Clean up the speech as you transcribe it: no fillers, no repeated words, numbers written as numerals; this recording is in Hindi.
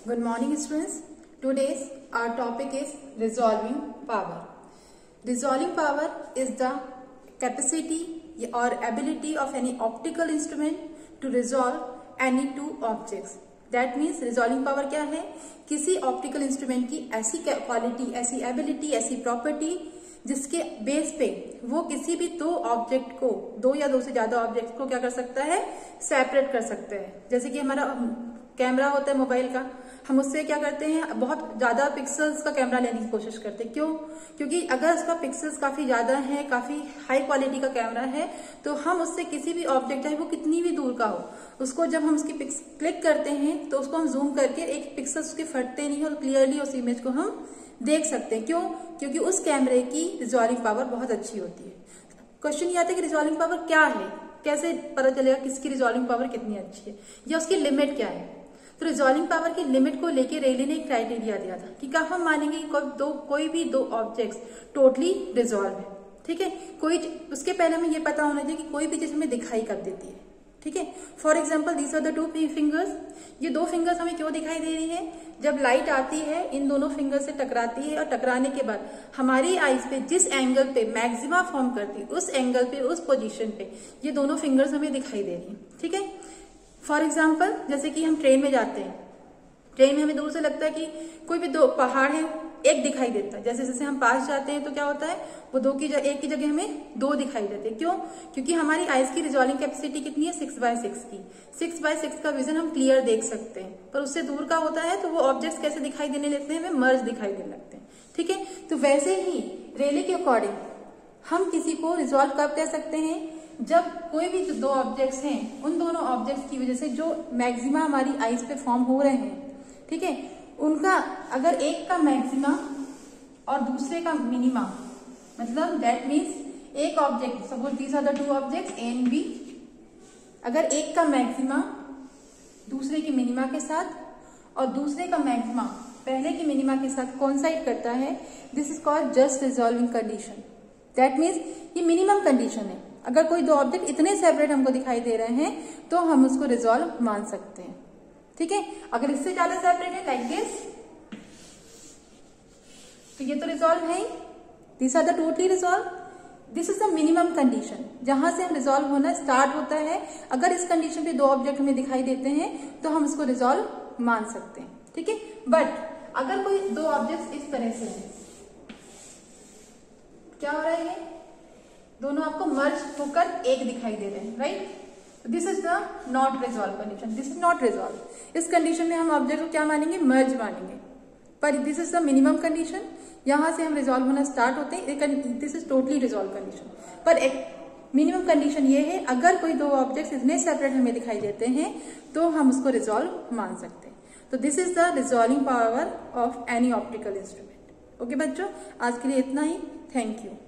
Good morning, students. Today's our topic is resolving power. Resolving power is the capacity or ability of any optical instrument to resolve any two objects. That means resolving power क्या है? किसी ऑप्टिकल इंस्ट्रूमेंट की ऐसी क्वालिटी, ऐसी एबिलिटी, ऐसी प्रॉपर्टी जिसके बेस पे वो किसी भी दो ऑब्जेक्ट को, दो या दो से ज्यादा ऑब्जेक्ट को क्या कर सकता है? सेपरेट कर सकता है। जैसे कि हमारा कैमरा होता है मोबाइल का, हम उससे क्या करते हैं, बहुत ज्यादा पिक्सल्स का कैमरा लेने की कोशिश करते हैं। क्यों? क्योंकि अगर उसका पिक्सल्स काफी ज्यादा है, काफी हाई क्वालिटी का कैमरा है, तो हम उससे किसी भी ऑब्जेक्ट, चाहे वो कितनी भी दूर का हो, उसको जब हम उसकी पिक्स क्लिक करते हैं तो उसको हम जूम करके एक पिक्सल्स उसके फटते नहीं है और क्लियरली उस इमेज को हम देख सकते हैं। क्यों? क्योंकि उस कैमरे की रिजॉल्विंग पावर बहुत अच्छी होती है। क्वेश्चन ये आता है कि रिजॉल्विंग पावर क्या है, कैसे पता चलेगा किसकी रिजॉल्विंग पावर कितनी अच्छी है, या उसकी लिमिट क्या है। तो रिजॉल्विंग पावर की लिमिट को लेके रेले ने एक क्राइटेरिया दिया था कि कब हम मानेंगे कि कोई भी दो ऑब्जेक्ट्स टोटली रिजॉल्व है। ठीक है, उसके पहले हमें ये पता होना चाहिए कि कोई भी चीज हमें दिखाई कब देती है। ठीक है, for example these are the two fingers. ये दो फिंगर्स हमें क्यों दिखाई दे रही है? जब लाइट आती है, इन दोनों फिंगर से टकराती है और टकराने के बाद हमारी आईज पे जिस एंगल पे मैक्सिमा फॉर्म करती है, उस एंगल पे, उस पोजीशन पे ये दोनों फिंगर्स हमें दिखाई दे रही है। ठीक है, फॉर एग्जाम्पल जैसे कि हम ट्रेन में जाते हैं, ट्रेन में हमें दूर से लगता है कि कोई भी दो पहाड़ है, एक दिखाई देता है। जैसे जैसे हम पास जाते हैं तो क्या होता है, वो एक की जगह हमें दो दिखाई देते हैं। क्यों? क्योंकि हमारी आइज की रिजॉल्विंग कैपेसिटी कितनी है? 6/6 की। 6/6 का विजन हम क्लियर देख सकते हैं, पर उससे दूर का होता है तो वो ऑब्जेक्ट्स कैसे दिखाई देने लगते हैं? हमें मर्ज दिखाई देने लगते हैं। ठीक है, तो वैसे ही रेले के अकॉर्डिंग हम किसी को रिजॉल्व कब कर सकते हैं? जब कोई भी जो दो ऑब्जेक्ट्स हैं, उन दोनों ऑब्जेक्ट्स की वजह से जो मैक्सिमा हमारी आइज पे फॉर्म हो रहे हैं, ठीक है, उनका अगर एक का मैक्सिमा और दूसरे का मिनिमा, मतलब दैट मीन्स एक object, suppose these are the two objects A and B, अगर एक का मैक्सिमा दूसरे की मिनिमा के साथ और दूसरे का मैक्सिमा पहले की मिनिमा के साथ कोइंसाइड करता है, this is called just resolving condition. That means ये मिनिमम कंडीशन है। अगर कोई दो ऑब्जेक्ट इतने सेपरेट हमको दिखाई दे रहे हैं तो हम उसको रिजॉल्व मान सकते हैं। ठीक है, अगर इससे ज्यादा सेपरेट है लाइक दिस, तो ये तो रिजॉल्व है ही, this are the totally resolve. This is the minimum condition जहां से हम रिजॉल्व होना स्टार्ट होता है। अगर इस कंडीशन पे दो ऑब्जेक्ट हमें दिखाई देते हैं तो हम इसको रिजॉल्व मान सकते हैं। ठीक है, बट अगर कोई दो ऑब्जेक्ट इस तरह से है, क्या हो रहा है, ये दोनों आपको मर्ज होकर एक दिखाई दे रहे हैं, right? This is the not resolve condition, this is not resolve. इस कंडीशन में हम ऑब्जेक्ट को क्या मानेंगे? मर्ज मानेंगे। पर this is the minimum condition, यहां से हम रिजॉल्व होना स्टार्ट होते हैं। This is totally resolve condition. पर एक मिनिमम कंडीशन ये है, अगर कोई दो ऑब्जेक्ट्स इतने सेपरेट हमें दिखाई देते हैं तो हम उसको रिजॉल्व मान सकते हैं। तो this is the resolving power of any optical instrument. Okay बच्चों, आज के लिए इतना ही। Thank you.